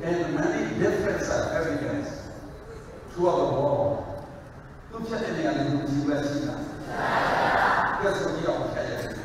and many different evidence throughout the world. Look at any other US now. That's what we all tell you.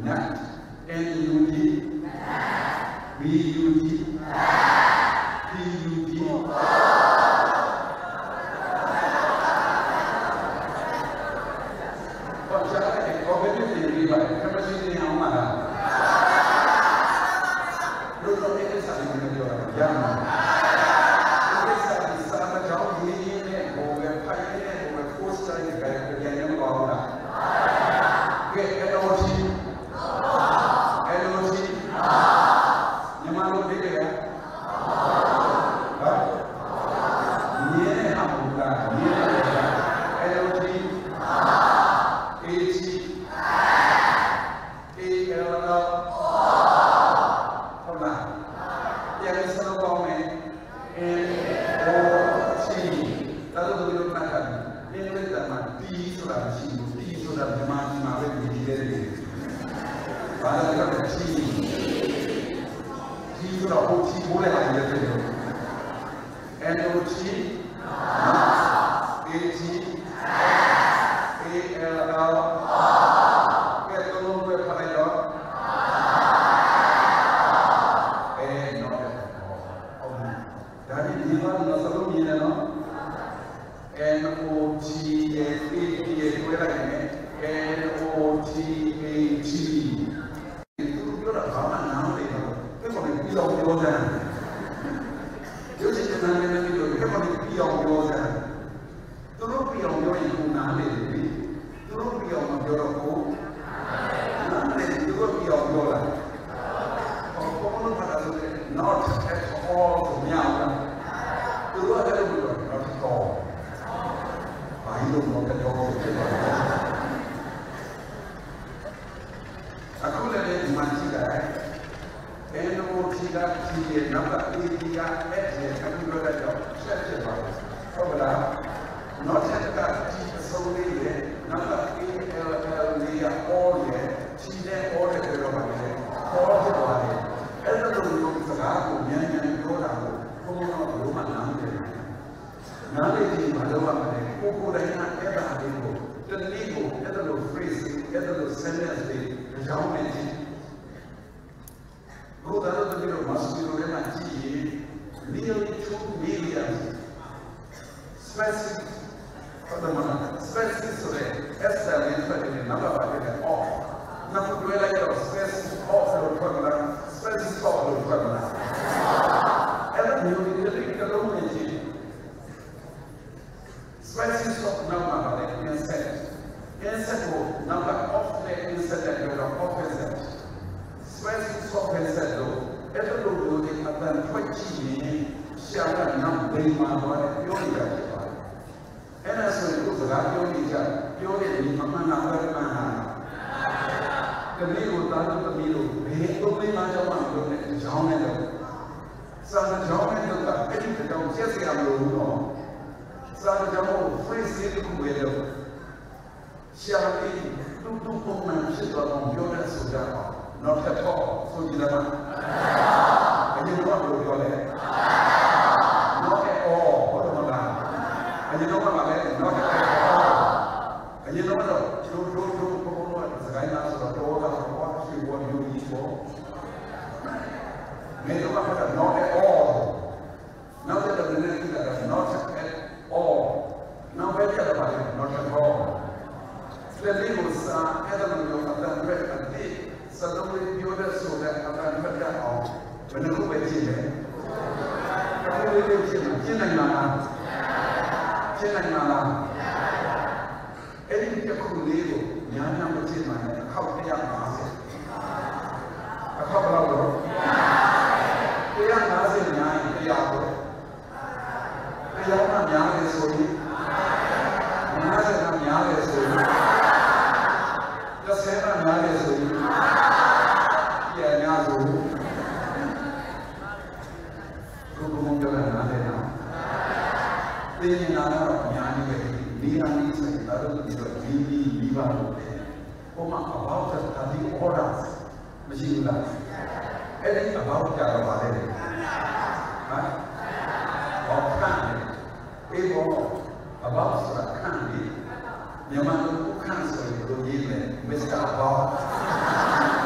nut, N-U-D, B-U-D, P-U-D. Còn chắc là có biết gì vì vậy, các bác sĩ đi không mà là lúc đó cái sản phẩm này là giam mà cái sản phẩm cháu gì này, bộ về phải này, bộ về poster này, cái này nó vào là cái LOT nhưng mà lúc đấy là nhé học là nhé LOT không là yang selalu komen NOC lalu begitu makan ini kita mati sudah jemaah di diri pada kita ci sudah uci boleh lagi jadi NOC not at all meow. Tu ada dulu, not at all. Bayu not at all. Aku lagi mandi dah. Eno tiga tiga nampak tiga aku juga dah. Siapa? Kau belah. Not at all. Sorry le. Nampak dia all le. Tiga all le berapa le? All le. Ada dulu sekarang yang orang rumah nanti di mana mana ukurannya ada itu dan itu ada lo freeze ada lo sentence di jauh nanti kalau ada tu dia masuk di rumah nanti nearly 2 million specific pada mana specific sore estimate pada nama pada off nama dua lagi specific off lo pada specific off lo pada ada new kalau ni species of number like insect ko number of the insect that are opposite species of insect do itu do di akan 20 ni siapa nam bima boleh pion ya ena so itu sekarang pion ni mama nak mana kami utara pemilu itu bima jawab ni jauh ni sama jauh ni tu tak ini jauh siapa yang lalu Sama jamu freeze itu kubedo. Siapa ini tutup pun siapa orang jodoh sudah, not at all. So tidak mana. Aje nama boleh boleh. Not at all. Boleh mana? Aje nama boleh. Not at all. Aje nama tu. Tutup pun sekarang nak sudah tahu dah what you want you eat for. Mereka kata not at all. Now that the benar kita ada not at all. Now where the body not at all. Clearly was either you have done very badly. Suddenly you were so that I'm not better off. When you go away, aku boleh jenang mana? Ini dia kuliah, yang macam mana? Kau tiap masa. Kau berapa? Tiap masa yang tiap. Tiap mana yang esok? Mana yang esok? Dasar yang esok? Ya yang esok. Ini nana yang ini ni saya tahu ini liba. Koma about tadi orang mesti ulah. Ini about cara balik. Kan? Ibu about surat kan ni. Yang mana bukan surat itu ni, mesti about.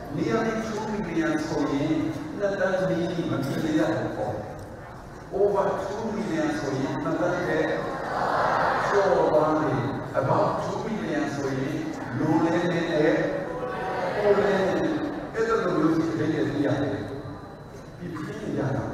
nearly 2 million soybean, not really material. Over 2 million soybean, not that so about 2 million soybean, no land it's a music they get here. Between Yana.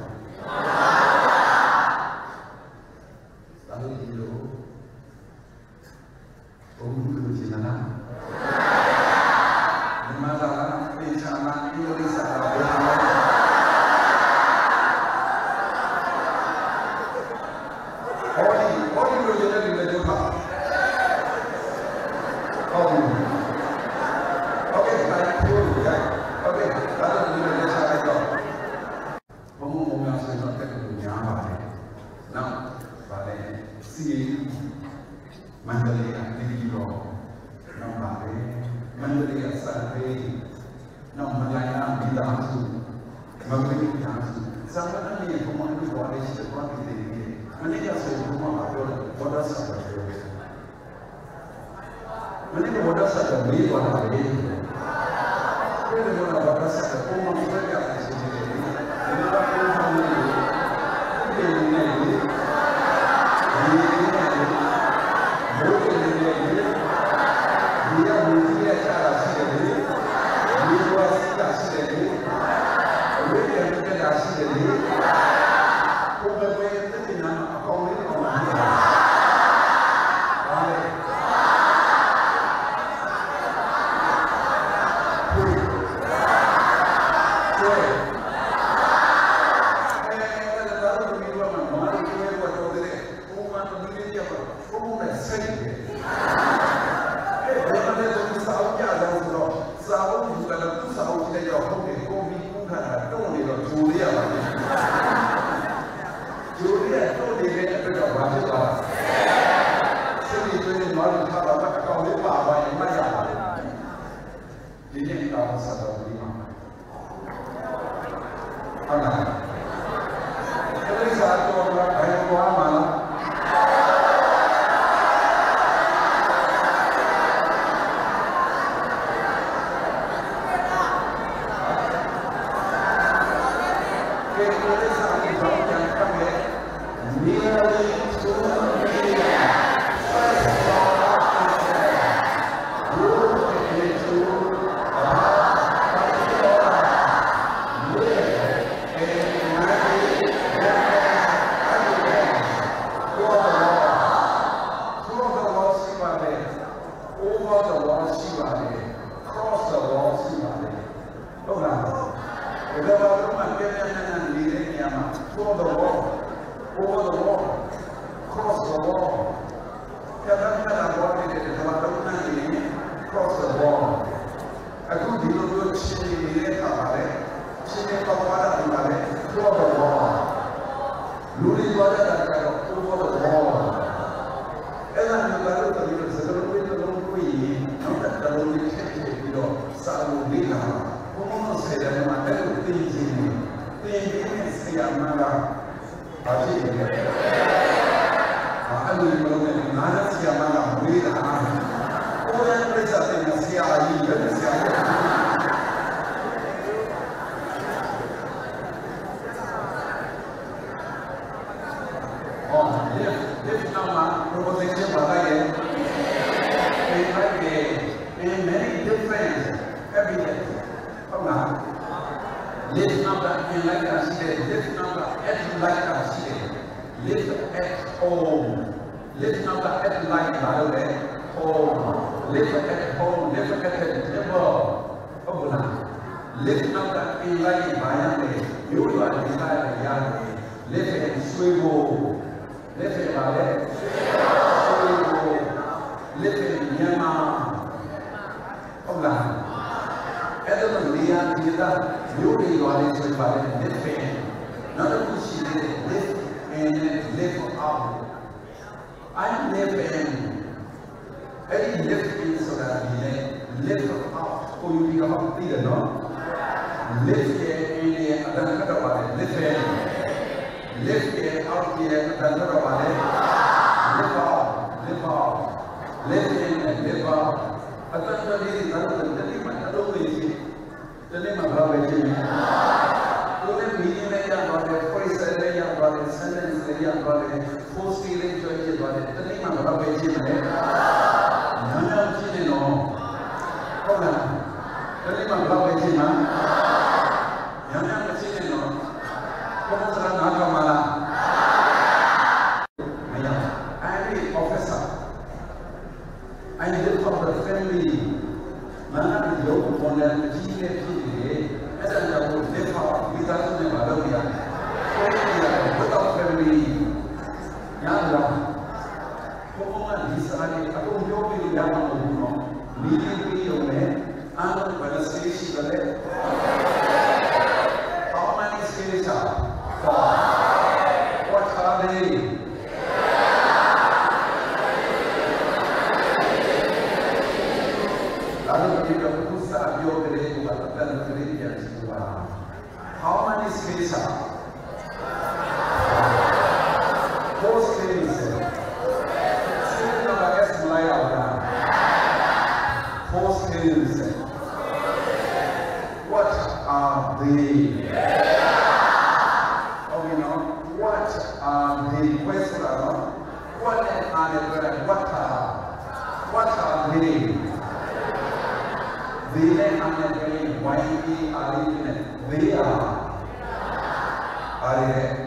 The name of Rabbi Jimmy. Don't mean they are about it, voice they are about it, sentence they are about it, full stealing church about it. The name of Rabbi Jimmy. None of you know. Hold on. The name of Rabbi Jimmy. None of you know. Come on, Nakamala. I am an officer. I live from the family. Mana di local model, the GDP, and I would live out without the Malavia. Without family, Yanda. Come decided, I don't know if you have a woman, leading me away, and when I say she's a left. How many skills are? What are they? How many skills are? 4 skills. Skills number S mulai out. 4 skills. What are they? Oh, you know, what are they? Question what are they? What are they? They are very widely arranged. They are they?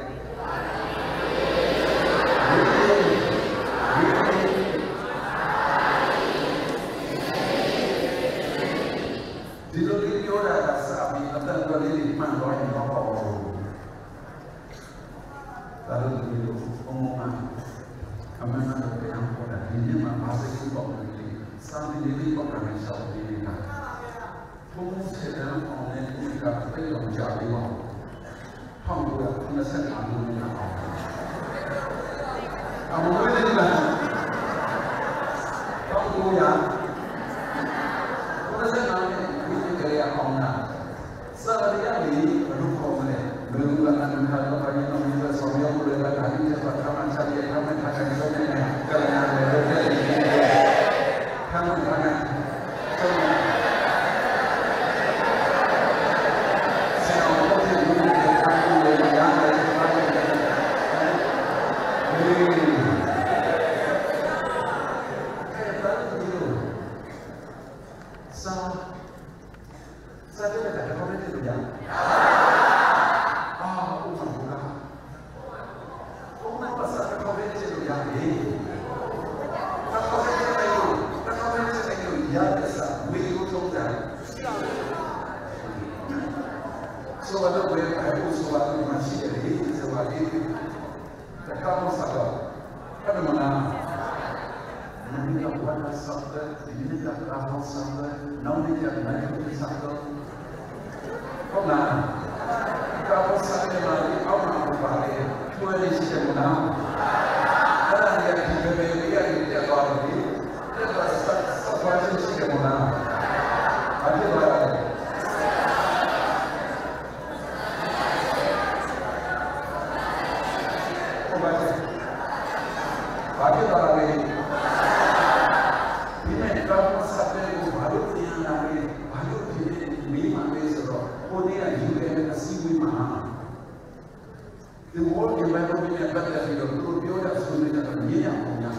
The world environment and better for your good, you have to make a million.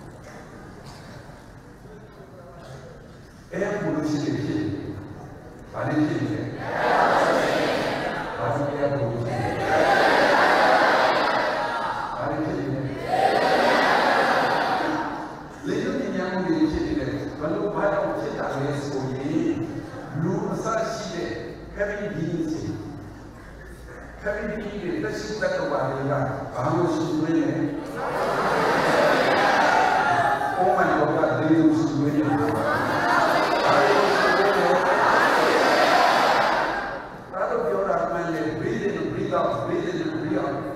Air pollution is killing. Are they killing it? Are they air pollution? Are they killing it? Little in young people killing it. But look, why don't you tell me so? Blue massage, having beans. Having been the ship that the body, I'm also winning. Oh my God, they used to win. Out of your mind, breathe in, breathe out, breathe in, breathe out.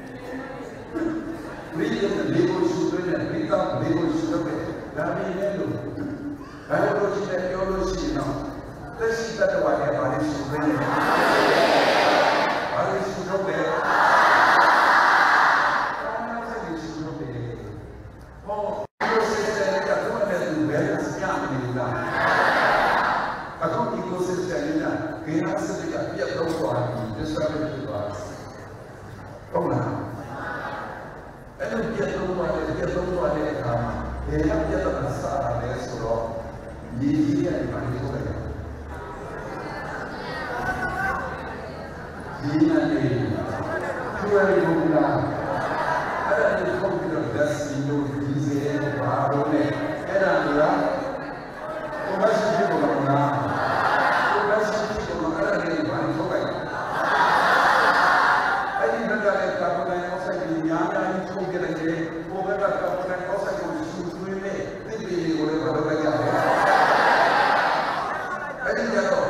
Breathe in the label should win and breathe out, label should win. That means you. I don't know that you're losing now. The ship that the body should win. Ecosystem အဲ့လိုပြတ်သုံးသွားတဲ့အခါမှာဘယ်ကပြတ်တာစတာလဲဆိုတော့ညီကြီးရဲ့ဘာလို့ဆိုလဲဒီနေ့သူရည်ဘုရားအဲ့ဒါကိုကွန်ပျူတာလက်စီလို့ဒီစေဘာလို့လဲအဲ့ဒါကကိုမရှိဘူးလို့လားကိုမရှိဘူးလို့အဲ့ဒါလည်းဘာလို့ဆိုလဲအဲ့ဒီဘက်ကလည်းကာဗွန်ဒိုင်အောက်ဆိုက်ကိုများများကြီးထုတ်ကြတယ်ကိုဘက်ကကာဗွန်ဒိုင်အောက်ဆိုက်ကိုဆူဆွေးနဲ့တစ်ပြည်ကိုလည်းဘာလို့လဲကြတယ်အဲ့ဒီကတော့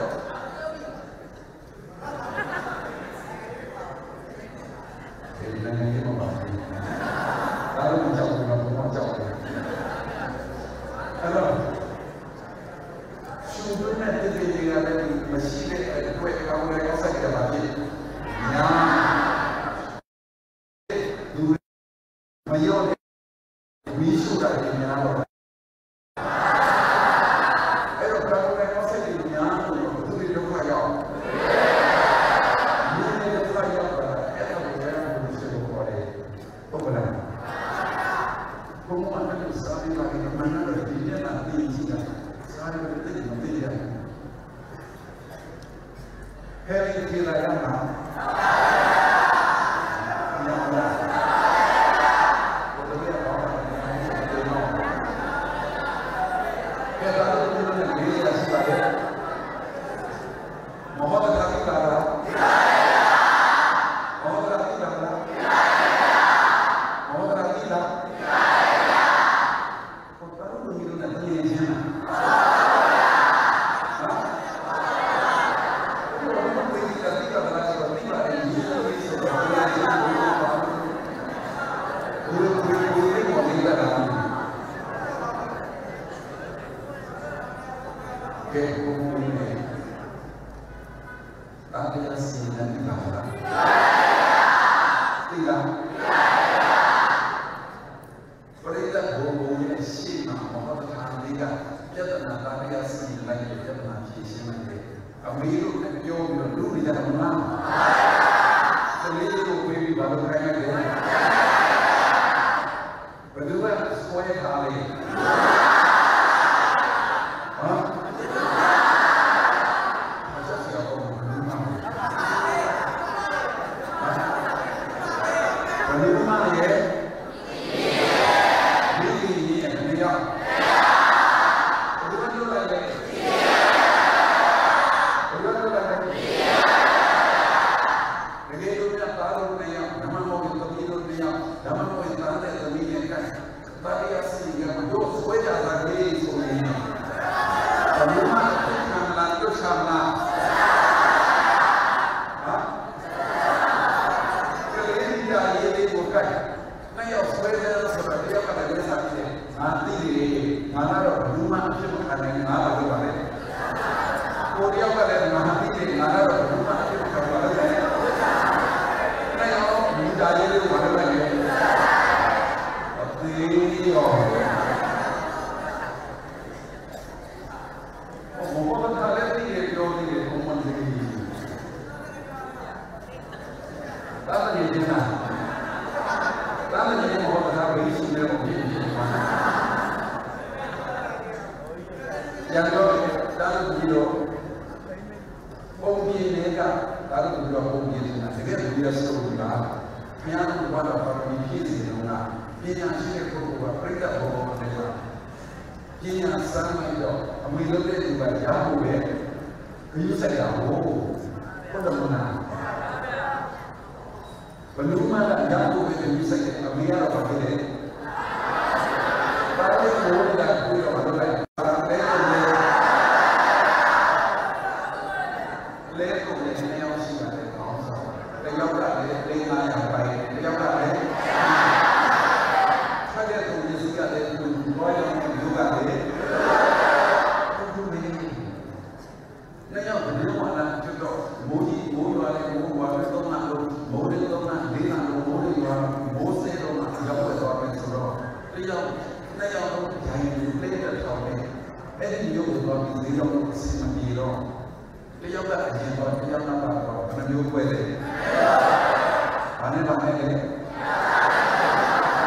တ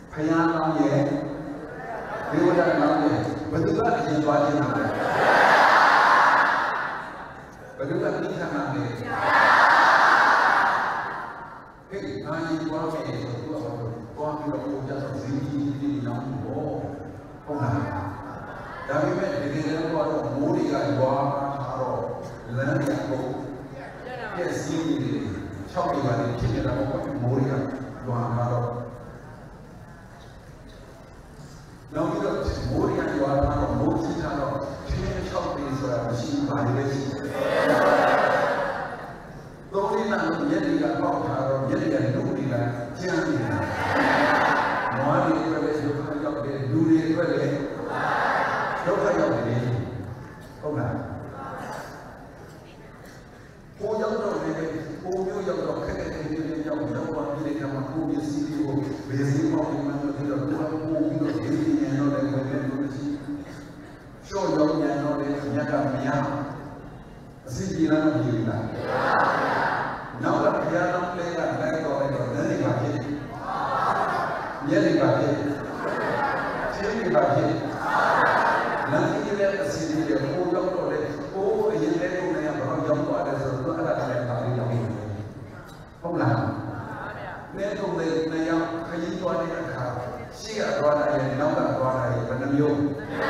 ဖယားကောင်းရဲ့ဒေဝဒကောင်းရဲ့ဘယ်သူကအရင်သွားခြင်းလဲဘယ်သူကသိခံမှာလဲဟေးအားကြီးသွားမယ်ဆိုတော့သွားပြီးတော့ကိုကြတော့ဇီးကြီးနောင်းဘောဟုတ်လားဒါပေမဲ့တကယ်တော့မိုးတွေကရွာထားတော့လမ်းရကုန်ပြည့်စည်နေတယ်၆ปีပါနေဖြစ်နေတာပေါ့မိုးတွေကရွာထားတော့နောက်ပြီးတော့မိုးတွေကရွာထားတော့မိုးကြီးထားတော့ချင်း၆ปีဆိုတာမရှိပါလေရှိတယ်သုံးနှစ်လောက်မျက်တွေကပေါက်ထားတော့မျက်တွေကလူတွေကကျန်းနေတာနွားတွေအတွက်လည်းဒုက္ခရောက်တယ်လူတွေအတွက်လည်းဒုက္ခရောက်တယ်ဟုတ်လားကိုရောက်တော့လည်းကိုမျိုးရောက်တော့ခက်ခဲနေနေရောက်တော့ဒီလေကမှကိုပစ္စည်းတွေကိုဘယ်စီပေါင်းမှန်းမသိတော့ကိုပြီးတော့ဒီနေရာတော့လည်းဘယ်လိုရှိရှော့ရောက်နေတော့လည်းညကမရအစီအစဉ်မကြည့်လားနောက်ကဘုရားတော်လေးကလိုက်တော့လည်းလည်းပါဖြစ်မျက်တွေပါဖြစ်ချင်းတွေပါဖြစ်လမ်းကြီးရဲ့အစီအစဉ်တွေကိုရောက်တော့လည်းကိုအရင်လေးကိုလည်းဘာလို့ရောက်သွားတယ်ဆိုတော့အဲ့ဒါလည်းပါလိမ့်မယ်ဟုတ်လားနေတော့လည်းနေရောက်ခရီးသွားတဲ့အခါရှေ့ကသွားတာရဲ့နောက်ကသွားတာရဲ့ဘယ်နှမျိုး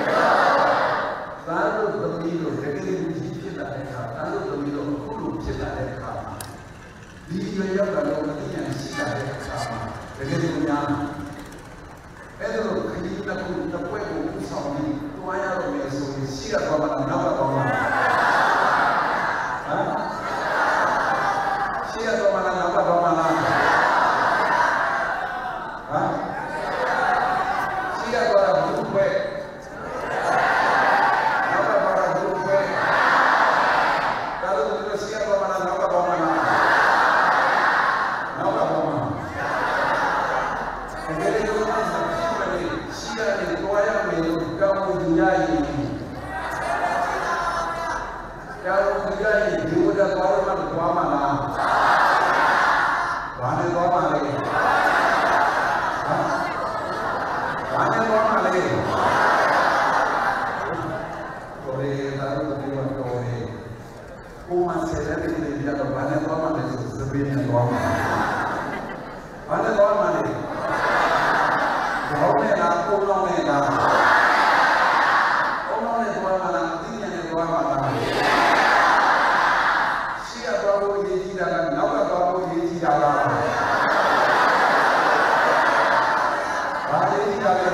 သာလို့သမီးတို့တကယ်ကြီးဖြစ်လာတဲ့အခါသာလို့သမီးတို့အခုလိုဖြစ်လာတဲ့အခါဒီရွေရောက်တာတော့မသိရင်ရှိလာတဲ့အခါမှာတကယ်ကိုများအဲ့လိုခရီးတစ်ခုတစ်ပွဲကိုဆောင်ပြီးတွားရတော့မယ်ဆိုရင်ရှိရသွားမှလားနောက်ကသွားမှလားရှိရသွားမှလားနောက်ကသွားမှလားရှိရသွားတာဘူးပဲနောက်ကသွားတာဘူးပဲဒါလို့ဒီရှိရသွားမှလားနောက်ကသွားမှလားနောက်ကသွားမှတကယ်လို့ရှိရတယ်တွားရမယ်လို့ကောင်းမှုယူရရင်ကောင်းမှုယူရရင်ဒီဝဒသွားရမှသွားမှလားဘာနဲ့သွားမှလဲဘာနဲ့သွားမှလဲကိုယ်ရတာတော့ဒီမှာတော့ကိုမဆယ်တဲ့နေ့ကျတော့ဘာနဲ့သွားမှလဲဆိုစပင်းနဲ့သွားမှဘာနဲ့သွားမှလဲဘောင်းနဲ့လားပုံလုံးနဲ့လားပုံလုံးနဲ့သွားမှလားအသိဉာဏ်နဲ့သွားမှလားရှေ့ကသွားဖို့ရည်ကြီးတာလားနောက်ကသွားဖို့ရည်ကြီးတာလားဘာရည်ကြီးတာလဲ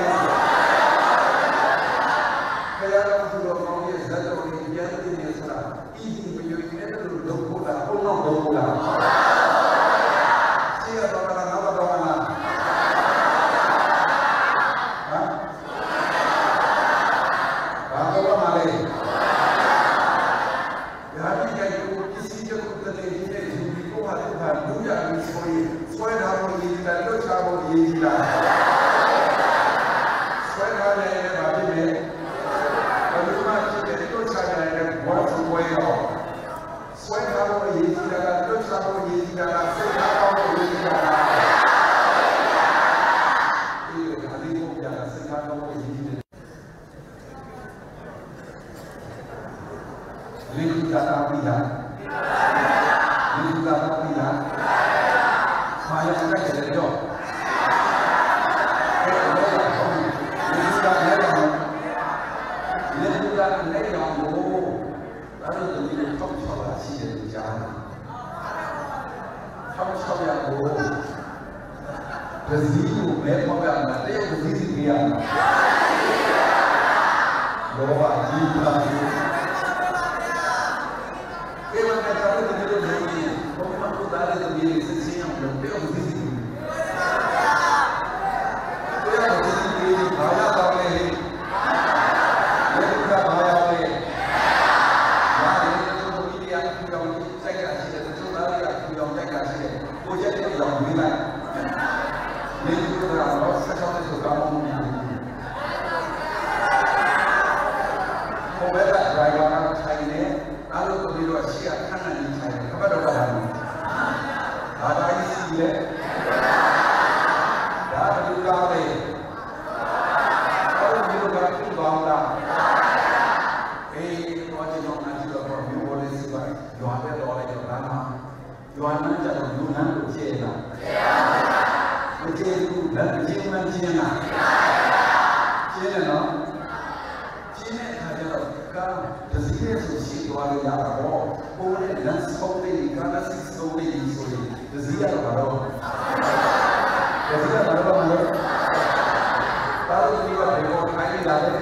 ခရတော်သူတော်ကောင်းရဲ့ဇတ်တော်ကိုပြန်သိနေဆိုတာဤဒီမယုံတဲ့လူတို့ကိုလာပုံလုံးကိုလာရှေ့ကသွားမှလားနောက်ကသွားမှလားဆွဲထားဖို့ရည်ကြည်လွတ်ချဖို့ရည်ကြည်လားဆွဲထားတယ်ဗာဖြစ်တယ်ဘယ်လိုမှဖြစ်တယ်လွတ်ချတယ်ဘောဖို့ဝဲရောဆွဲထားဖို့ရည်ကြည်တာလွတ်ချဖို့ရည်ကြည်တာဆွဲထားဖို့ရည်ကြည်တာဒီဟာဒီကိုပြတာဆွဲထားဖို့ရည်ကြည်တယ်လင်းကတာပြီးလားလင်းကတာပြီးလားဘာရတဲ့ကြတဲ့တော့အဲ့ဒါလည်းဒီကလည်းရောဘုရားလည်းရောဘုရားတို့ဒီတော့ဆောက်လာရှိတယ်ကြားတယ်ဆောက်ရဖို့ပဇီကိုမဲပေါ်ရမှာတယောက်ပဇီစီရမှာလောဘကြီးပါကေဝကတာလို့ဒီလိုနေပြီးဘုရားတို့တားတဲ့ဒီစစ်စင်းအောင်လုပ်တယ်ပဇီစီတရားပဇီစီဘာသာတော်လေလေကဘာရလဲဘာလဲတို့ဒီတရားကိုကြောင်းစိုက်ကရှိတယ်တို့သားတွေကကြောင်းစိုက်ကရှိတယ်ကိုချက်တွေကြောင်းပြီးလိုက်ဒီလိုကတော့ဆက်ဆောင်တဲ့ဆိုကောင်းမှုများတယ်ဘုရားကဒရိုင်ဘာကထိုင်နေအားလုံးကိုပြီးတော့ရှိရခဏနေထိုင်တယ်ခမတော်ကလာတယ်ဘာသာရေးရှိလေဒါဘယ်လိုလဲလက်ချင်းမှချင်းလားချင်းတယ်နော်ချင်းတဲ့အခါကျတော့ကားတစည်းရဲ့ဆိုရှိသွားလို့ရတာပေါ့ဟိုနဲ့လက်ဆုံးလေးကားလက်ဆုံးလေးဆိုရင်တစည်းရတော့ဘာလို့တစည်းရဘာလို့မလဲတာလို့ဒီကဘယ်ကိုခိုင်းလာလဲ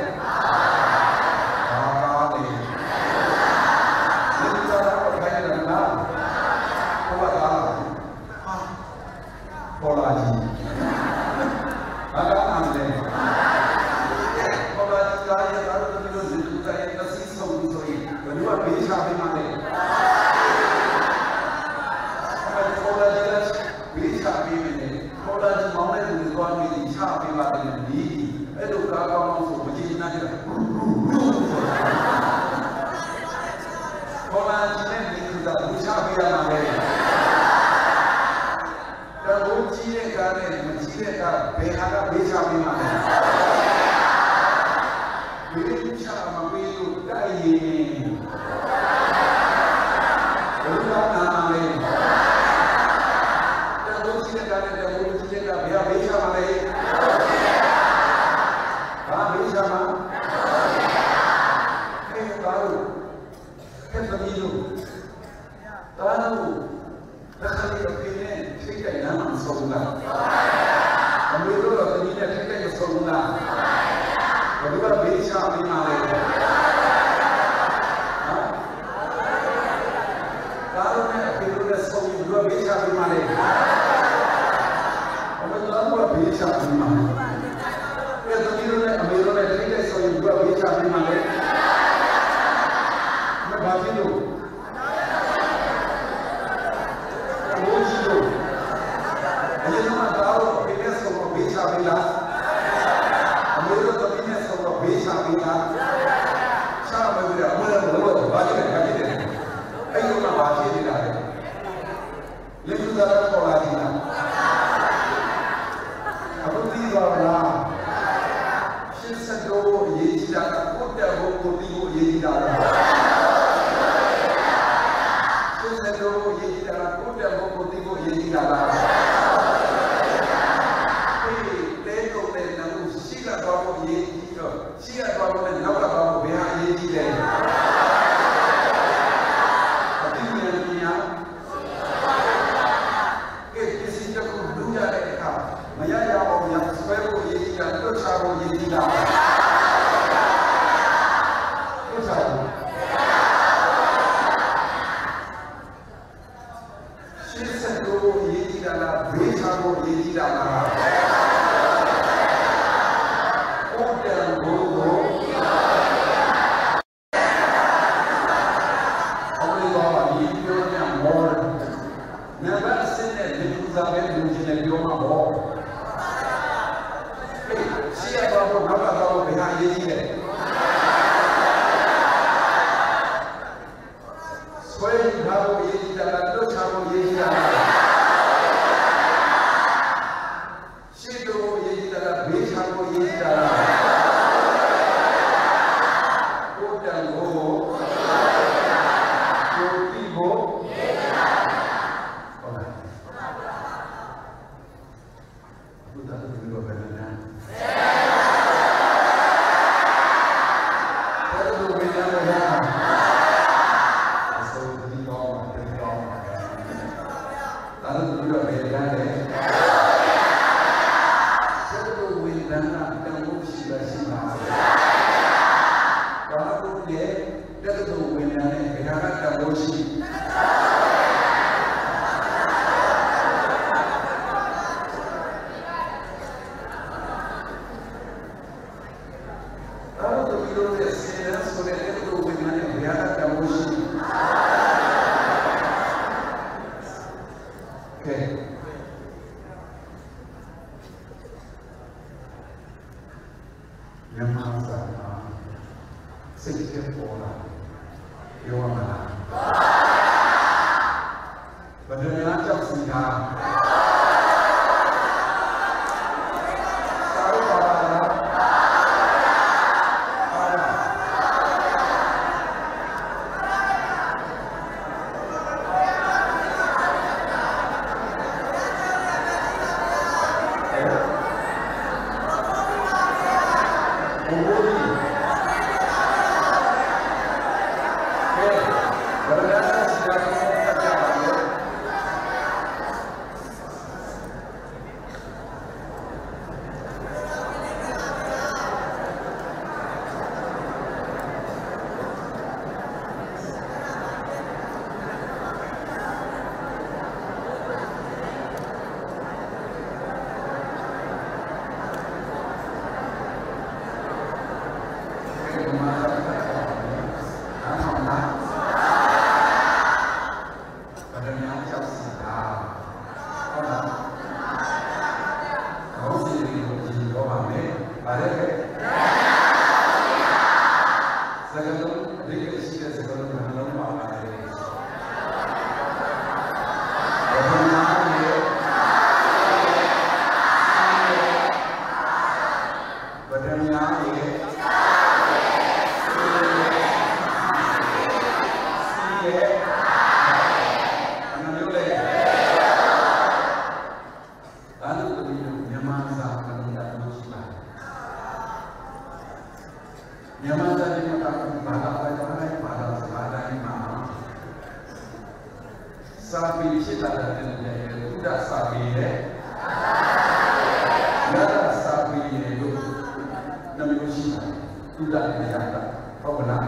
တူတာနေရတာဟုတ်ကလား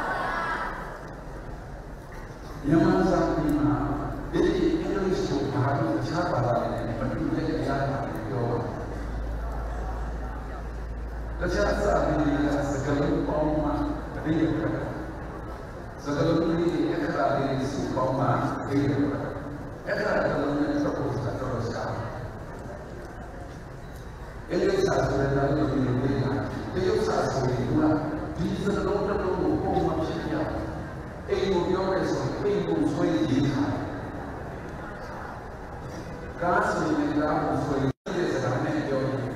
မြန်မာစာပေမှာဒီအင်္ဂလိပ်ကိုဘာလို့အခြားဘာသာတွေနဲ့မတူတဲ့အရာတွေပြောတခြားစာပေတွေကစကားလုံးပေါင်းမှာအပြည့်ရတယ်စကားလုံးတွေအခရာတွေစုပေါင်းမှာအပြည့်ရတယ်အခရာတစ်လုံးနဲ့စပို့တာတော့ရှာအင်္ဂလိပ်စာဆိုတာလည်းဒီလိုမျိုးပါတရုတ်စာဆိုရင်ကဒီစကားလုံးတစ်လုံးကိုပုံမှန်ဖြစ်ရအိမ်ကိုပြောရဲဆိုရင်အိမ်ကိုဆွဲရေးထားကားဆိုရင်ကားကိုဆွဲရေးတဲ့စကားနဲ့ပြောရင်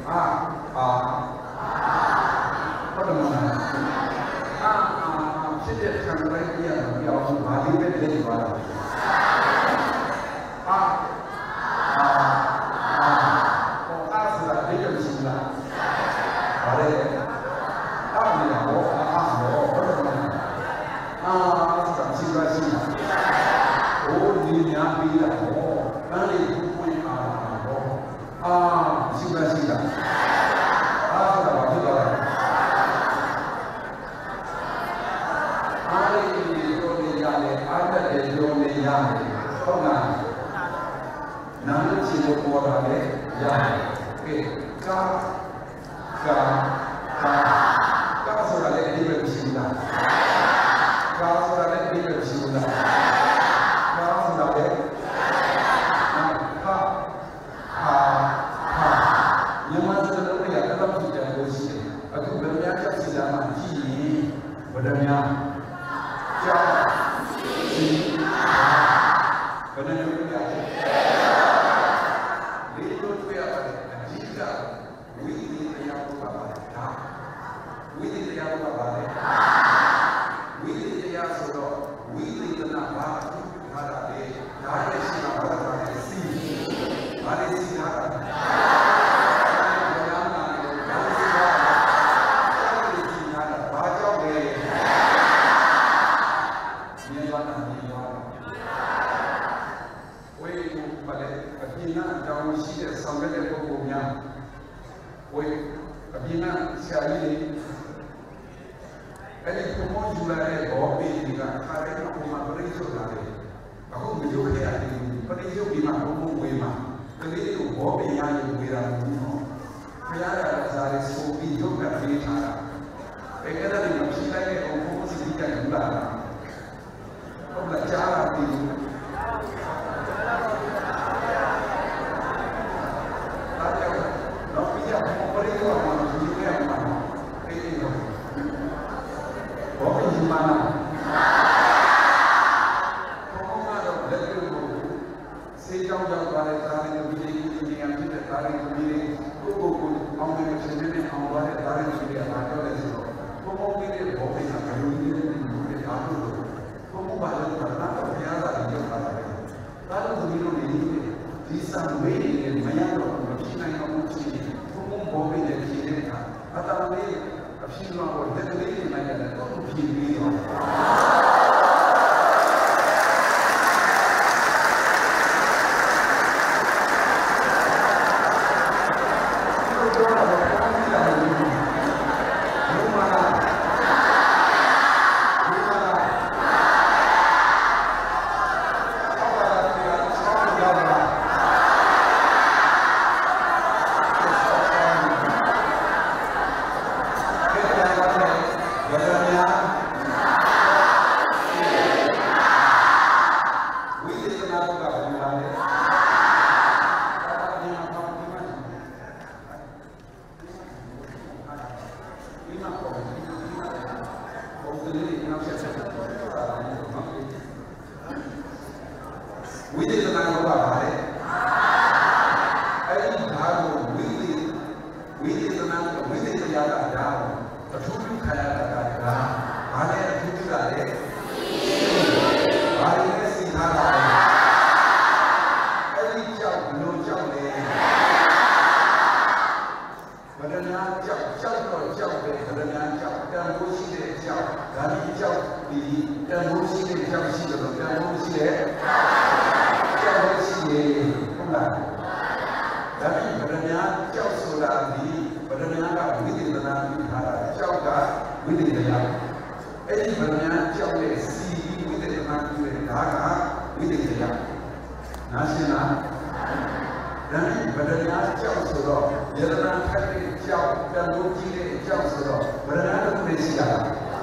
ဟုတ်တယ်မလားဖြစ်တဲ့ခံလိုက်ရတော့ပြောင်းဘာလို့ပဲလဲပါလားဆိုတာဒီလိုရှိလားဘာလဲနေရတော့ဟုတ်တယ်မလားဆိုတာရှိပါရှိလားဟိုဒီညာပြီးတာဟောတန်းလေးပွင့်အားဟောရှိပါရှိလားဆိုတာဘာဖြစ်သွားလဲအားလေးပြောနေရတယ်အားတက်တယ်ပြောနေရတယ်ဟုတ်လားနားလို့ရှိလို့ပေါ်တာလေရတယ်ကဲကာဆိုတာလည်းအဓိပ္ပာယ်ရှိလားကာဆိုတာလည်းအဓိပ္ပာယ်ရှိလားကာဆိုတာလည်းမြန်မာစကားလုံးတွေကအဲ့လိုဖြစ်တယ်လို့ရှိတယ်အခုဗမာကျောက်စီလာမှကြည့်ရင်ဗမာကျောက်စီဘယ်လိုလဲလေးတို့တွေ့ရတယ်အဓိကဝိသီတရားကိုပါပါတယ်ဒါဝိသီတရားကိုပါပါတယ်ဝိသီတရားဆိုတော့ဝိသီတနာဘာအထူးထားတာလေဒါလည်းရှိမှာဘာသာလဲစီဘာလဲစီထားတာဆောင်ရွက်တဲ့ပုဂ္ဂိုလ်များဝေအပြင်ကဆရာကြီးတွေအဲ့ဒီပုံမှန်ယူလာတဲ့ဘောပေတွေကခါတိုင်းကပုံမှန်ပြိဿလာတယ်အခုမရုပ်ခဲ့ရတယ်ပြိဿပြီးမှပုံမှန်ဝေးမှာကလေးတွေကိုဘောပေရရင်ဝေးတာမဟုတ်ဘူးခရရတဲ့ဇာတ်ဆိုပြီးရုပ်ကပေးထားတာအဲ့ဒါတွေမဖြစ်လိုက်တဲ့ပုံမှန်စီကယူလာတာဟုတ်လားကြားလာပြီဒါပေမဲ့ဗရမ ्या ကြောက်ဆိုတာဒီဗရမ ्या ကဝိသေသနာပြုထားတာကြောက်ကဝိသေသယအဲ့ဒီဗရမ ्या ကြောက်တဲ့စီဝိသေသနာပြုတဲ့ဒါကဝိသေသယနားရှင်းလားဒါနဲ့ဗရမ ्या ကြောက်ဆိုတော့ယရနာခတ်တဲ့ကြောက်တန်ဖိုးကြီးတဲ့ကြောက်ဆိုတော့ဗရမ ्या တစ်ခုတည်းရှိတာ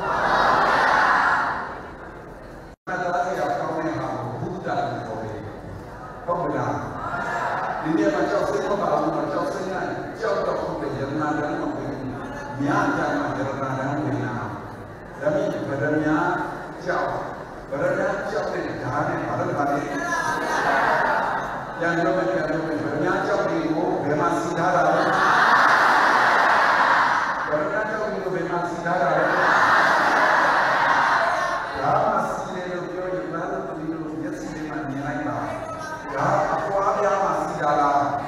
ဒီနေ့မှာကြောက်စိတ်မပါဘူးတော့ကြောက်စိတ်နဲ့ကြောက်တော့ဟုတ်တယ်ယရနာတန်းမဝင်ဘူး။များကြမှာယရနာတန်းဝင်လာ။ဒါပေမဲ့ဗရမ ्या ကြောက်ဗရမ ्या ကြောက်တဲ့ဓာတ်နဲ့ဘာလို့ပါလဲ။ရန်တော့ပြန်တော့ဗရမ ्या ကြောက်ပြီးကိုဘယ်မှာစီထားတာလဲ။ဗရမ ्या ကြောက်ပြီးကိုဘယ်မှာစီထားတာလဲ။ဒါမှစီတယ်လို့ပြောရင်ဘာလို့ဒီလိုမျက်စိနဲ့မှမြင်လိုက်ပါ။ဒါအပွားများမှစီတာလား။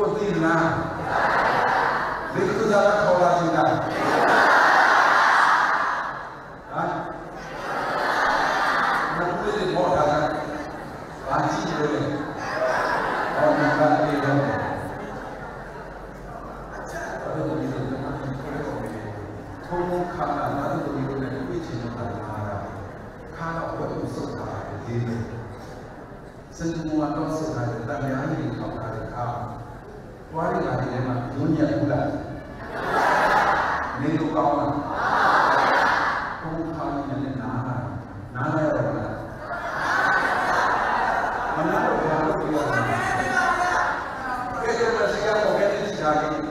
က Como cada lado do livro é cuidado da área, cada outro soldado dele. Sendo uma nossa área da minha área de trabalho, qual é a área de dunia pula? Nem do calma. Como cada minha nada é hora. Mana é hora de hora. Que é uma chegar com ele de aqui.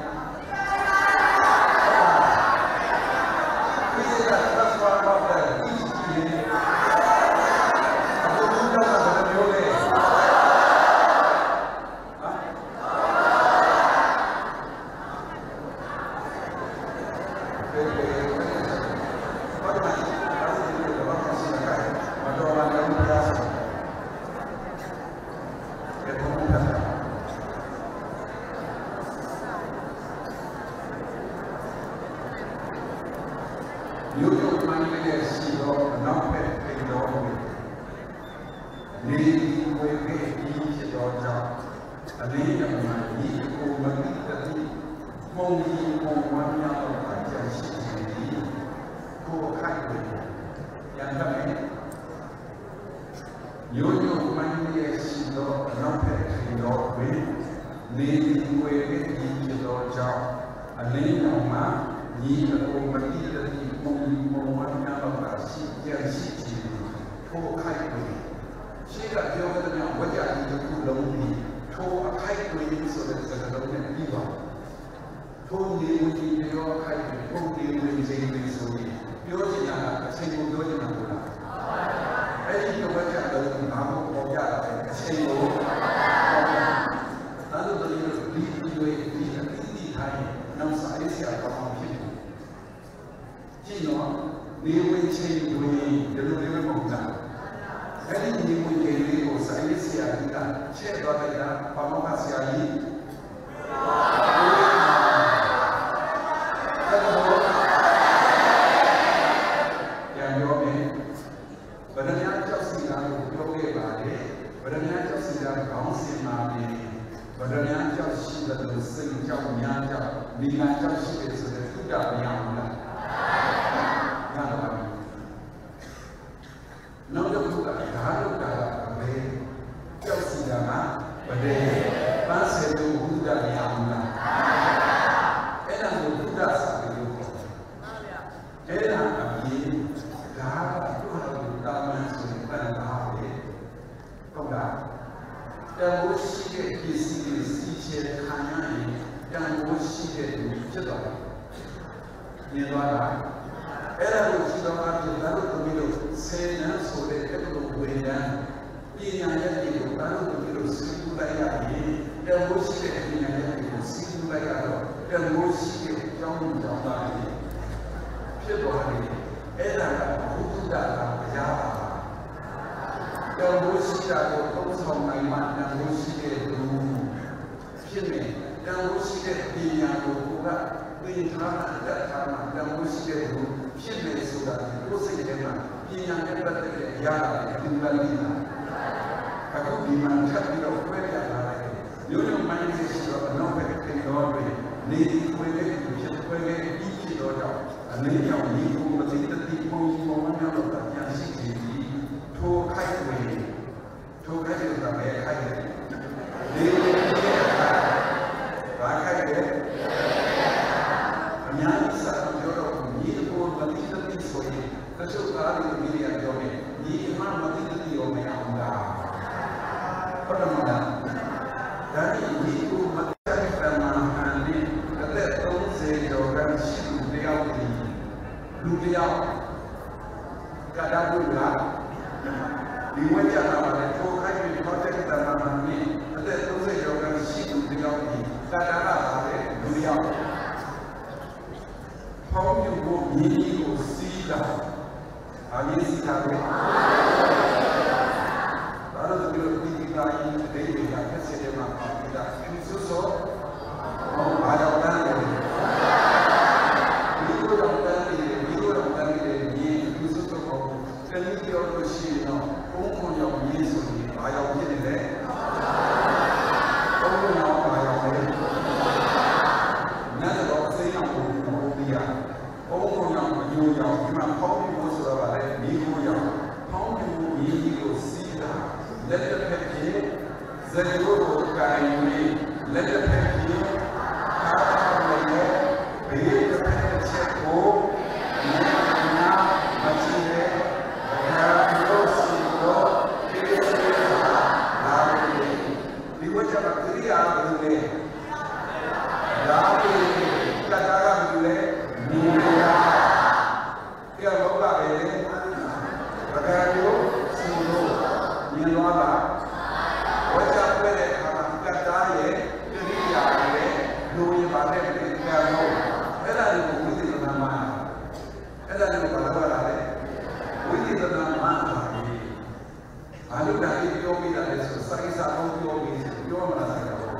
ကိုရောင်မညိုရောင်ဒီမှာဖောင်းပြီးဆိုတာကလည်းမိကိုရောင်ဖောင်းပြီးမိကိုစီးတာလက်တစ်ဖက်ပြေဇေယျကိုကိုင်ပြီးလက်တစ်ဖက်ပြေအားထားလို့ဘေးတစ်ဖက်ချက်ကိုနာမချီတဲ့ဘာလို့စီတော့ဒီလိုလာတယ်ဒီဝတ်ချက်ကိရိယာဘယ်လိုလဲလာတယ်ကတာကဘယ်လိုလဲဒီလာပြောလို့လာတယ်ဘာကရောစီလို့မြင်သွားတာဝတ်ချက်ပဲတဲ့အခါမှာကတာရဲ့ကိရိယာရဲ့လူရပါတဲ့ကံတော့အဲ့ဒါကိုဝိသေသနာမှာအဲ့ဒါကိုဘာလို့လာလဲဝိသေသနာမှာဘာလို့ဒါလေးပြောမိတာလဲဆိုစိုင်းစာအောင်ပြောပြီးပြောမှလာတာပေါ့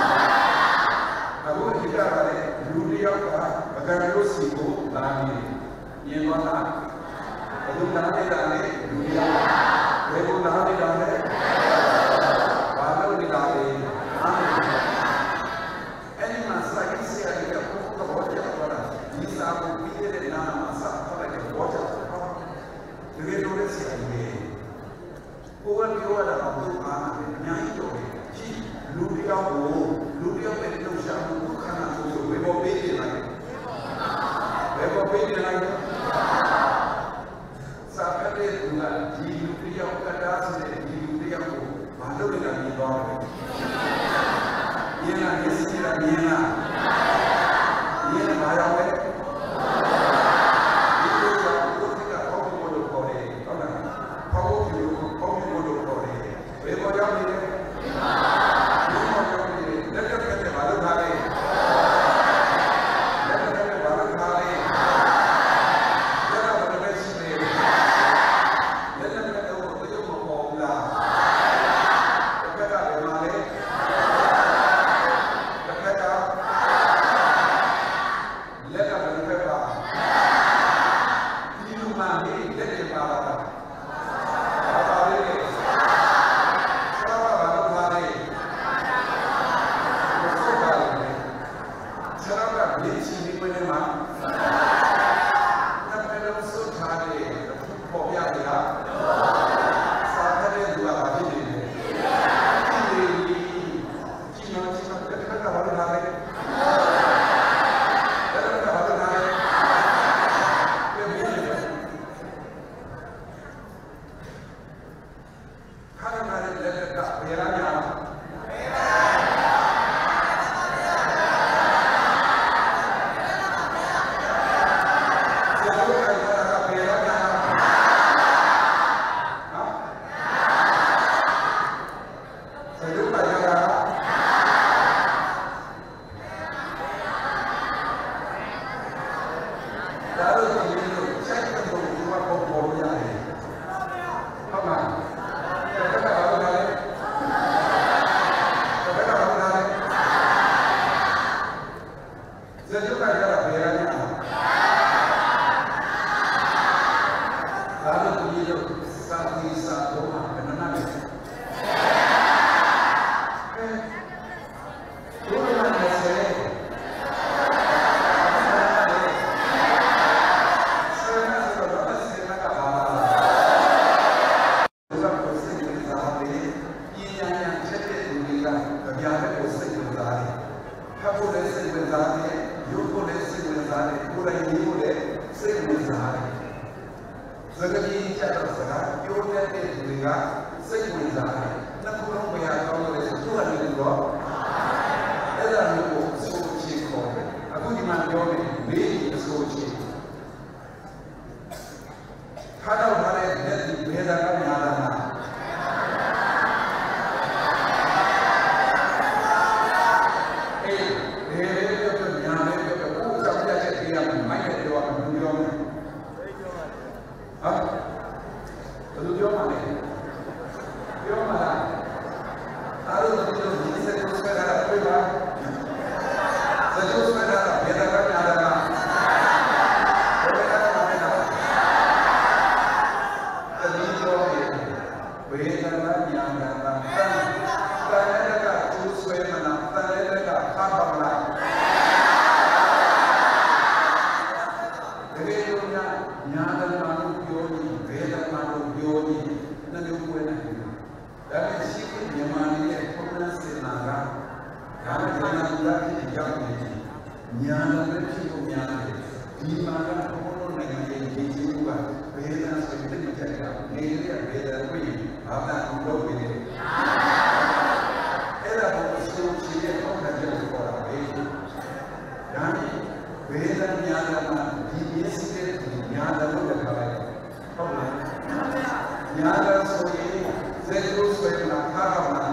အခုဒီကကလည်းလူတယောက်ကပကံလို့စီကိုလာပြီးမြင်သွားတာဘယ်လိုလာနေတာလဲလူတယောက်ဘယ်လိုလာနေတာလဲဘာလို့နေတာလဲအဲ့ဒီမှာစိုင်းစရာတွေကဘုရားကြောက်တာဒီစာကိုပြီးတဲ့နာမှာစာဖတ်လိုက်တော့ကြောက်တာတကယ်လို့လည်းစရာကြီးကိုယ်ကပြောရတာကဘုရားအားနဲ့အများကြီးတော်တယ်ကြည့်လူတယောက်ကိုလူတယောက်ပဲလှုပ်ရှားမှုဒုက္ခနာဆိုဘယ်ပေါ်ပေးနေလိုက်ဘယ်ပေါ်ပေးနေလိုက်စာဖတ်တဲ့သူကဒီလူတယောက်ကတားဆိုတဲ့ဒီလူတယောက်ကိုမလုပ်နေတာမြင်သွားတယ်မြင်လာမျက်စိကမြင်လာမြင်လာရောပဲဒီလိုကြောင့်ဘုရားကဟောဖို့လို့ခေါ်တယ်ဟုတ်လားဟောဖို့လို့ခေါ်လို့ခေါ်တယ်ဘယ်ပေါ်ရောက်နေလဲဒီမှာရောက်နေတယ်လက်ကဖက်တယ်ဘာလို့ထားလဲလက်ကဖက်တယ်ဘာလို့ထားလဲလက်ကဖက်တယ်ရှိနေတယ်လက်ကဖက်တယ်ကိုရုပ်မပေါ်ဘူးလားလက်ကဖက်ကဘယ်မှာလဲလက်ကဖက်ကလက်ကဖက်ပါဒီလိုမှနေလက်တွေပါလာတာHuh? Belu dia mana? Dia mana? ညာတမာလို့ပြောရင်ဘယ်တမာလို့ပြောရင်နှမျိုးပွဲနိုင်တယ်ဒါပေမဲ့ရှိခိုးမြန်မာရဲ့ထုံးတမ်းစေနာကဒါနဲ့ဉာဏ်ပူဇာဖြစ်ကြောင်းနေတယ်ညာလည်းဖြစ်ဖို့များတယ်ဒီမှာကဘုန်းတော်နိုင်ငံရဲ့ဒီကျေးဇူးကဘယ်တန်းဆိုတဲ့မကြက်ကနေရတဲ့ဘယ်တန်းကိုဘာသာအောင်လုပ်နေတယ်အဲ့ဒါကိုဆိုချင်တဲ့ပုံစံမျိုးပေါ်လာပဲဒါနဲ့ဘယ်တန်းညာလည်းမှာဒီမျက်စိတဲ့ညာလည်းလို့ခါလိုက်ဟုတ်လားညာလည်းဆိုရင်ဇေတုဆွေးလာခါတော့လား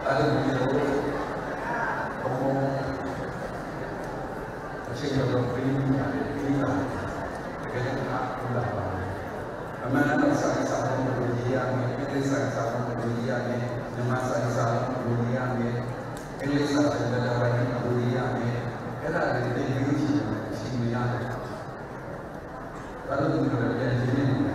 다른 의미로 너무 책임져서 그림이 그게 다 올라와. 아마는 사이사는 무리하게, 사이사는 무리하게, 사이사는 무리하게, 사이사는 무리하게, 해라를 때 유지는 신미하게. 다른 의미로 얘기합니다.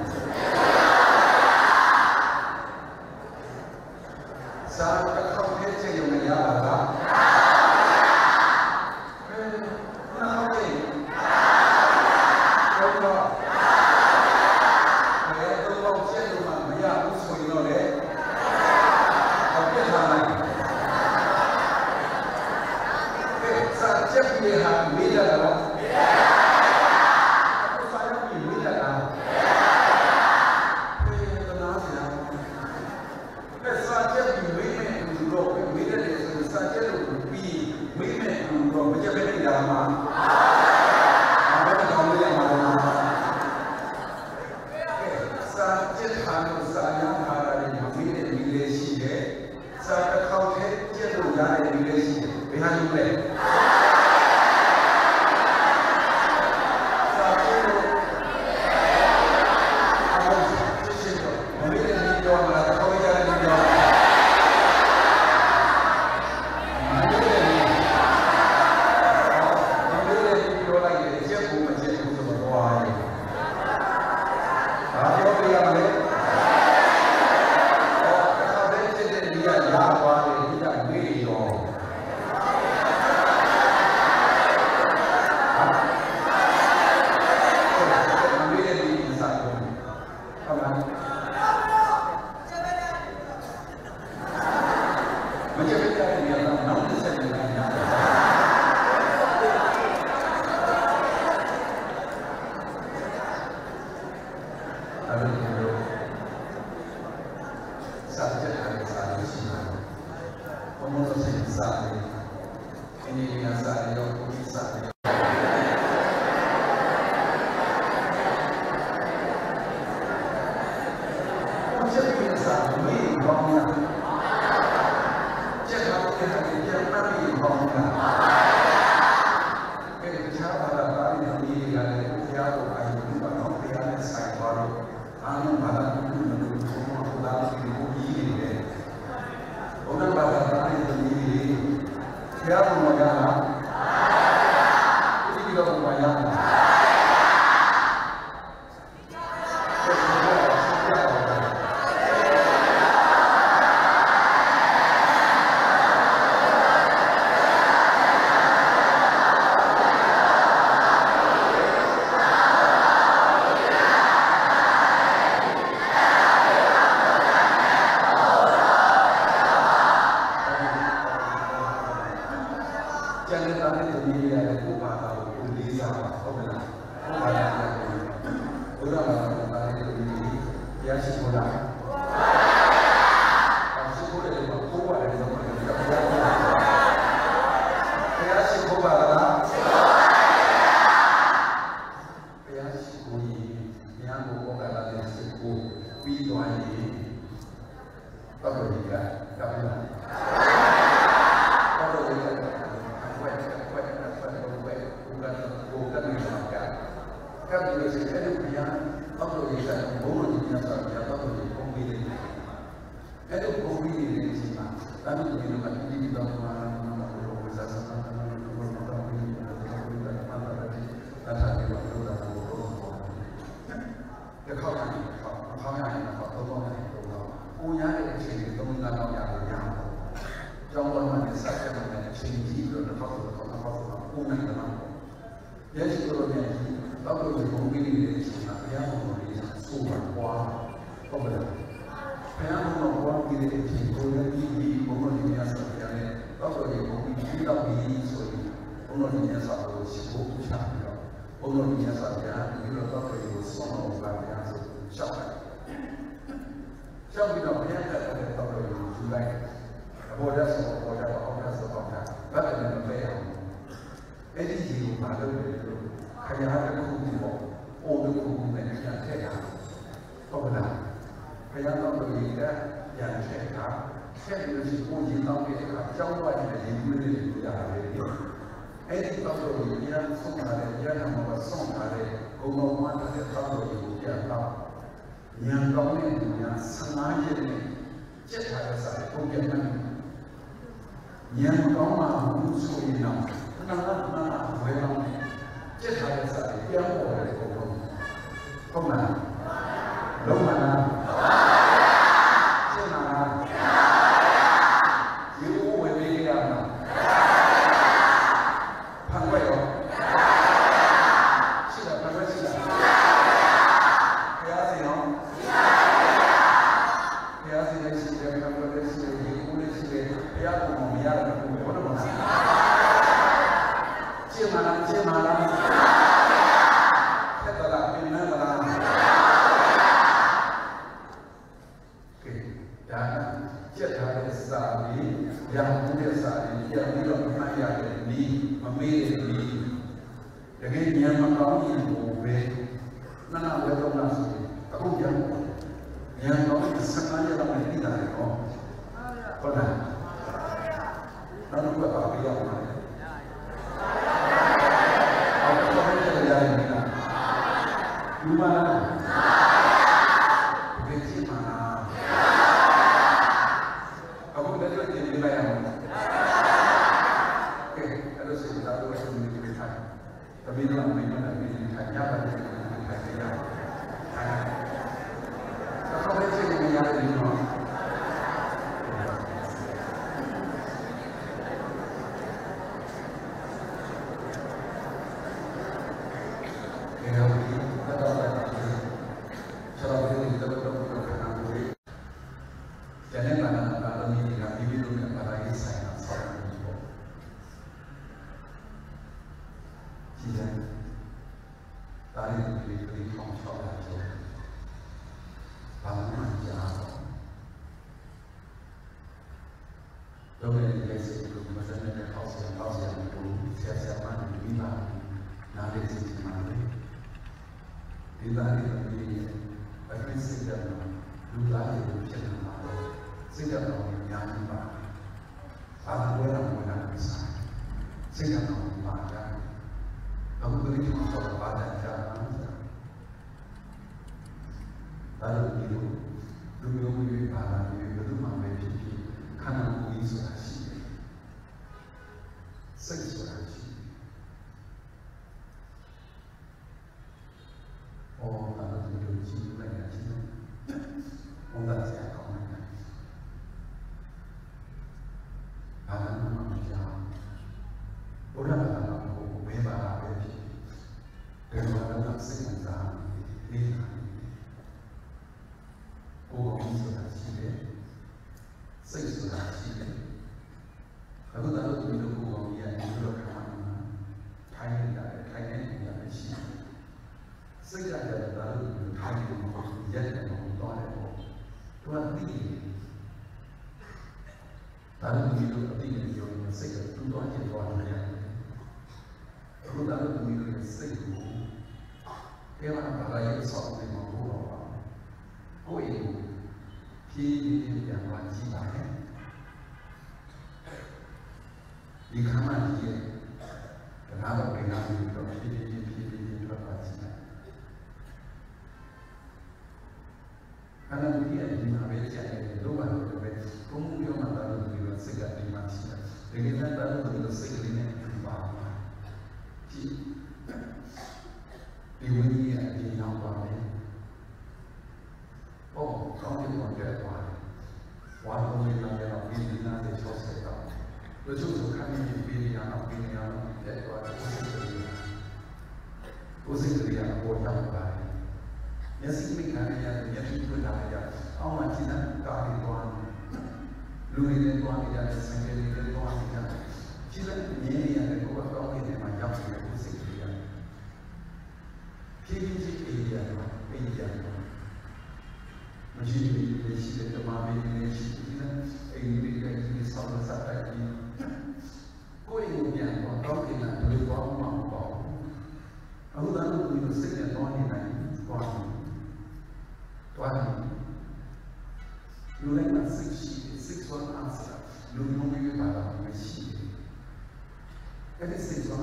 ဆက်ပြီးကိုကြီးတောင်းတဲ့အခါကျောင်းဝိုင်းနဲ့ဒီလိုလေးတွေရတယ်အဲ့ဒီတော့ဒီရန်ဆုံးလာတဲ့ရန်မှာဆုံးလာတဲ့ဘုံဘဝမှာတဲ့တောင်းလို့ကိုပြတော့ဉာဏ်ကောင်းတဲ့ဉာဏ်15ရက်နဲ့ကျက်ထားတဲ့စာကိုပြတ်တယ်ဉာဏ်ကောင်းမှဘူးဆိုရင်တော့နာဝဲတော့ကျက်ထားတဲ့စာကိုပြောင်းပေါ်တယ်ဟုတ်လားလုံးမလားကျက်လာဒီလိုဝဲလေးရမှာဖန်ခွဲရောရှိတာဖန်ခွဲရှိတာဘုရားစီနော်ဘုရားစီလည်းရှိတယ်ဖန်ခွဲလည်းရှိတယ်ဒီကိုလည်းရှိတယ်ဘုရားကမရတဲ့ဘုရားတော်မှာကျက်လာကျက်လာyang muda saat ini yang tidak pernah yang ini memilih ini dengan yang mengkau yang boleh nana berdoa nasi aku yang kau sengaja dalam ini dah kau pernah lalu buat apa yang mana apa yang terjadi ini gimana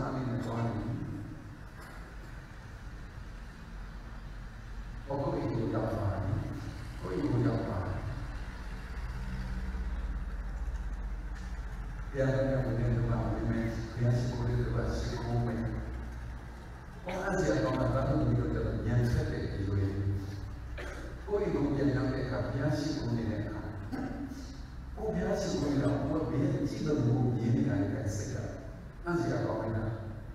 လေးနဲ့သွားနေဘုကိုအိမ်ကိုရောက်သွားတယ်ကိုအိမ်ကိုရောက်သွားတယ်ပြန်ပြန်ဝင်နေတော့ဝင်မယ်ပြန်စကိုလေးတော့စကိုမယ်ဘာသာစရာတော့ဘာလို့ဒီလိုတော့ညံဆက်တဲ့ဒီလိုကိုအိမ်ကိုပြန်ရောက်တဲ့အခါပြန်ရှိကိုနေတဲ့အခါကိုပြန်ရှိကိုတော့ဘယ်ဘယ်ကြည့်လို့ရင်းနေတာလဲစိတ်ကအဲ့စရာတော့မလား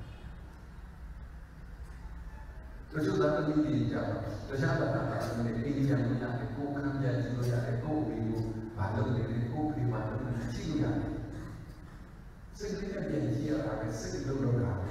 တချို့သားသမီးတွေကြတော့တခြားဘာသာတွေအိမ်ကြံလို့ရတယ်ကိုခံပြကြည့်လို့ရတယ်ကိုအိမ်ကိုဘာလုပ်နေလဲကိုအိမ်ဘာလုပ်နေကြည့်လို့ရတယ်စိတ်နဲ့ပြန်ကြည့်ရတာပဲစိတ်လုံးလုံးတာပဲ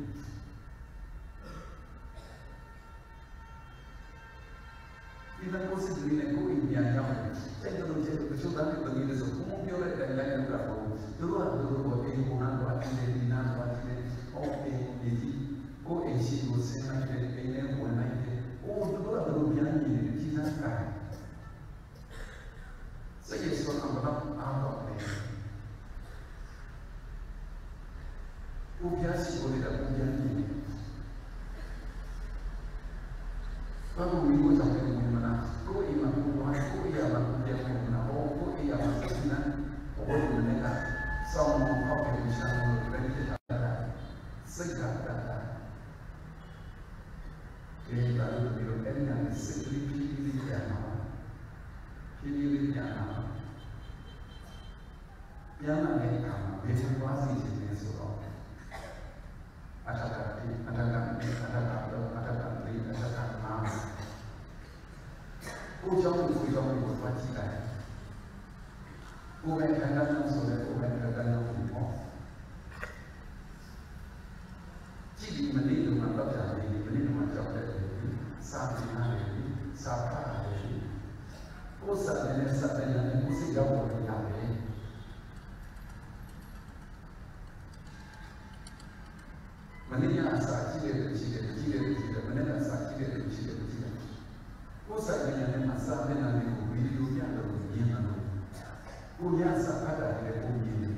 ဒီလိုကိုစိတ်တွေနဲ့ကိုအိမ်ပြန်ရောက်တယ်စိတ်လုံးချက်တချို့သားသမီးတွေဆိုဘုံပြောလိုက်တယ်လိုက်လို့တော့သူတို့ကသူတို့ကိုအိမ်ကိုနားတော့အင်းဒီနားတော့အင်းအော်အိမ်ဒီကိုအိမ်ရှိကိုစင်လိုက်တယ်အိမ်နဲ့ဝင်လိုက်တယ်အိုးသူတို့ကသူတို့ပြန်နေတယ်ကြီးစားတာစိတ်ရဆိုတော့ဘာမှအားတော့တယ်ကိုပြားရှိကိုလည်းကိုပြန်နေတယ်ဘာလို့ဒီကိုကြောင့်လဲမလားကိုအိမ်မှာကိုဝိုင်းကိုအိမ်မှာပြန်နေမလားကိုအိမ်မှာစနေဘိုးနဲ့ကဆောင်းမောက်ဖောက်ပြီးရှာလို့ပြန်နေတာစိတ်ကတာဒီလိုမျိုးအဲ့ဒီနဲ့စိတ်လေးဖြည်းဖြည်းပြန်လာပြန်လာတဲ့အခါမှာဘယ်လိုသွားစီချင်လဲဆိုတော့အထက်ကတိအထက်ကတိအထက်ကတော့အထက်ကတိအထက်ကနာကိုကြောင့်ကိုသွားကြည့်လိုက်ကိုယ်ကခန္ဓာနဲ့ဆိုတဲ့ကိုယ်ကခန္ဓာနဲ့ပေါ့ကြည့်ပြီးမနေလို့မှတော့ကြတယ်မနေလို့မှကြောက်တယ်စာပနာတယ်စာပါတယ်ကိုယ်စာနဲ့စာတဲ့နဲ့ကိုယ်စိတ်ရောက်လို့ရတယ်မနေ့ကစာကြည့်တယ်ကြည့်တယ်မနေ့ကစာကြည့်တယ်ကြည့်တယ်ကိုယ်စာနဲ့မှာစာတဲ့နဲ့ကိုဗီဒီယိုပြလို့ရင်းမှာကိုရစာဖတ်တာလည်းကိုမြင်တယ်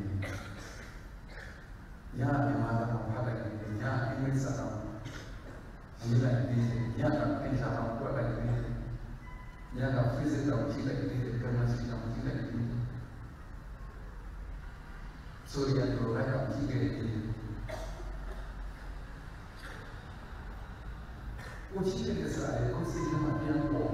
ရမြန်မာတော့ဖတ်လိုက်တယ်ရအင်္ဂလိပ်စာတော့အင်္ဂလိပ်ပြီးရကအင်္ဂလိပ်စာတော့တွက်လိုက်တယ်ရက physics တော့ကြည့်လိုက်တယ် chemistry တော့ကြည့်လိုက်တယ်ဆိုရတော့လည်းကြည့်ခဲ့တယ်ကိုကြည့်တဲ့စာရဲ့ကိုစိတ်ထဲမှာပြန်ပေါ်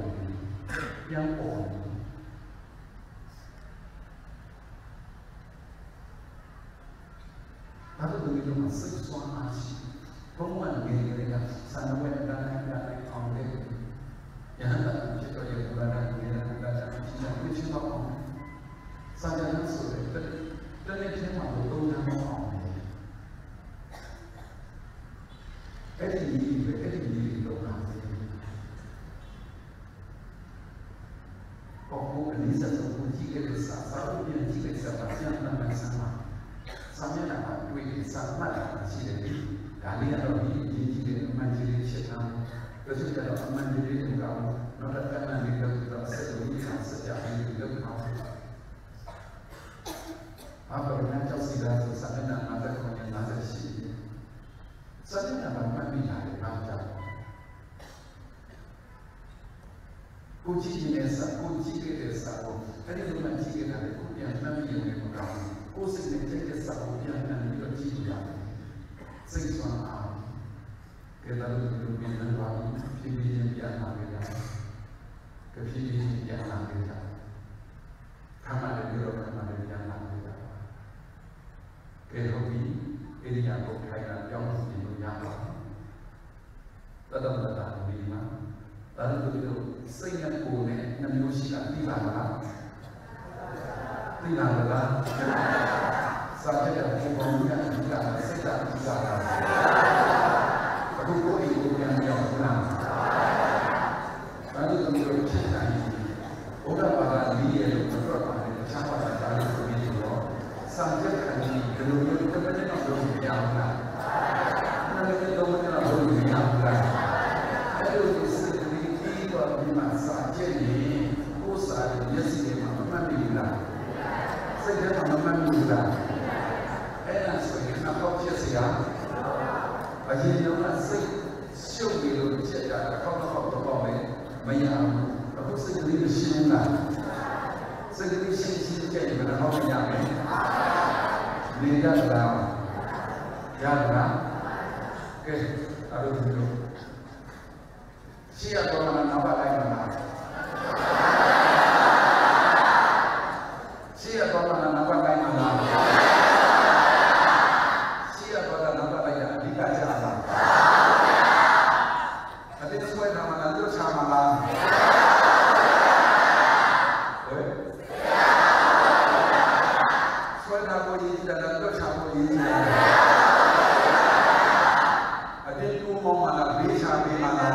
ဘာလို့ဒီလိုမှစိတ်ဆွမ်းအားရှိဘုံဝင်နေကြတဲ့ဆန္ဒဝဲတာနဲ့အောင်တယ်ယဟန်တာဖြစ်တော့ရပလာနာနေတာကရှိတာဖြစ်တော့စာကြမ်းဆိုတဲ့တနေ့ချင်းမှာတော့3နှစ်အောင်တယ်အဲ့ဒီတော့ဟာကိုအနည်းဆုံးကိုကြည့်ခဲ့တဲ့စာလို့ပြန်ကြည့်ခဲ့တဲ့စာပြန်လာမှစမ်းပါစာမျက်နှာမှာတွေ့တဲ့စာမှတ်တာရှိတယ်ဒါလေးကတော့ဒီကြီးတဲ့အမှန်ကြီးလေးချက်ထားတယ်ဒါဆိုတော့အမှန်ကြီးလေးကိုတော့နောက်တစ်ခါမှလည်းတော့ဆက်လို့ရအောင်ဆက်ကြပြီးလုပ်အောင်ဘာလို့လဲကြောက်စီတာဆိုစာမျက်နှာမှာတော့50ရှိတယ်စာမျက်နှာမှာမှတ်မိတာလေအားကြောင့်ကိုကြည့်နေတဲ့စာကိုကြည့်ခဲ့တဲ့စာကိုအဲ့ဒီလိုမှကြည့်ခဲ့တာလေကိုပြန်မှတ်မိရုံနဲ့မကောင်းဘူးကိုစိတ်နဲ့ကြည့်တဲ့စာကိုပြန်မှတ်ပြီးတော့ကြည့်ရတယ်စိတ်ဆွမ်းအားကဲတော့ဒီလိုပြန်လာပါဖြည်းဖြည်းချင်းပြန်လာခဲ့တာကဖြည်းဖြည်းချင်းပြန်လာခဲ့တာခါမှလည်းပြောတော့ခါမှလည်းပြန်လာခဲ့တာကဲဟုတ်ပြီအဲ့ဒီကိုခိုင်တာပြောင်းပြီးလို့ရပါတတ်တော့တာဒီမှာဒါတို့တို့စိတ်နဲ့ကိုယ်နဲ့နှမျိုးရှိတာသိပါမလားသိလားစာကြတဲ့ပုံပုံကဒီကစိတ်ဓာတ်ကြီးစားတာအခုကိုယ်ကိုပြန်ပြောင်းလာဒါတို့တို့ဖြစ်တိုင်းဘုရားဘာသာလေးရဲ့လို့ပြောပါတယ်တခြားဘာသာသားတွေဆိုပြီးတော့စာကြတဲ့ခံကြီးဒီလိုမျိုးတစ်ပတ်နဲ့တော့ပြောင်းလာနားလည်းတော့မနာဘူးလို့ပြောင်းလာအဲ့လိုစိတ်ကလေးကြီးတော့ဒီမှာစာကြည့်ရင်ကိုယ်စာရဲ့မျက်စိထဲမှာမမှတ်မိဘူးလားစိတ်ထဲမှာမမှတ်မိဘူးလားအဲ့ဒါဆိုရင်အကောက်ဖြစ်စရာအရင်ကစိတ်ရှုပ်ပြီးလို့ချက်တာတစ်ခေါက်တော့ပဲမရဘူးအခုစိတ်ကလေးမရှိဘူးလားစိတ်ကလေးရှိကြည့်ရင်တော့မရမယ်နေရလားရလားကဲအဲ့လိုမျိုးရှိရတော့မှနောက်ပါလိုက်မှာရှိရတော့မှနောက်ပါလိုက်မှာရှိရတော့နောက်ပါလိုက်ရအဓိကကြလားအတိတ်ဆွဲတာမှလည်းတို့ချမှာလားဆွဲတာကိုရည်တယ်တို့ချကိုရည်တယ်အတိတ်ကိုမောင်းလာဘေးချပေးမှာလား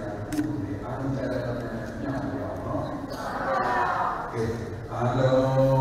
Hello.